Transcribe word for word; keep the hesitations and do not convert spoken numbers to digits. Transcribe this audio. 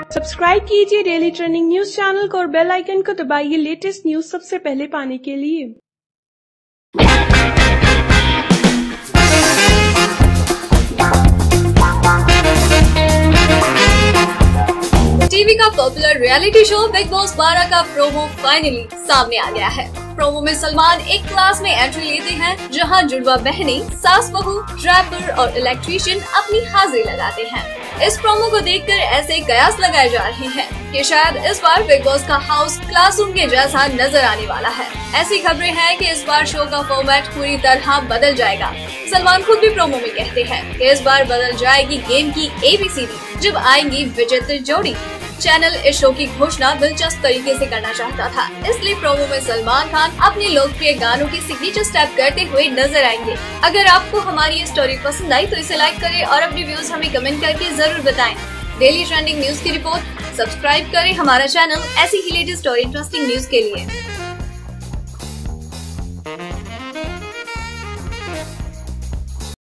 Subscribe कीजिए daily trending news channel को और बेल आइकन को दबाइए लेटेस्ट न्यूज सबसे पहले पाने के लिए। टीवी का popular reality show Bigg Boss बारह का प्रोमो फाइनली सामने आ गया है। प्रोमो में सलमान एक क्लास में एंट्री लेते हैं जहां जुड़वा बहनें, सास बहू, रैपर और इलेक्ट्रीशियन अपनी हाजिरी लगाते हैं। इस प्रोमो को देखकर ऐसे कयास लगाए जा रहे हैं कि शायद इस बार बिग बॉस का हाउस क्लासरूम के जैसा नजर आने वाला है। ऐसी खबरें हैं कि इस बार शो का फॉर्मेट पूरी तरह बदल जाएगा। सलमान खुद भी प्रोमो में कहते हैं कि इस बार बदल जाएगी गेम की एबीसीडी जब आएंगी विचित्र जोड़ी। चैनल इस शो की घोषणा दिलचस्प तरीके से करना चाहता था, इसलिए प्रोमो में सलमान खान अपने लोकप्रिय गानों के सिग्नेचर स्टेप करते हुए नजर आएंगे। अगर आपको हमारी ये स्टोरी पसंद आई तो इसे लाइक करें और अपनी व्यूज हमें कमेंट करके जरूर बताएं। डेली ट्रेंडिंग न्यूज की रिपोर्ट सब्सक्राइब करें हमारा चैनल ऐसी ही लेटेस्ट और इंटरेस्टिंग न्यूज के लिए।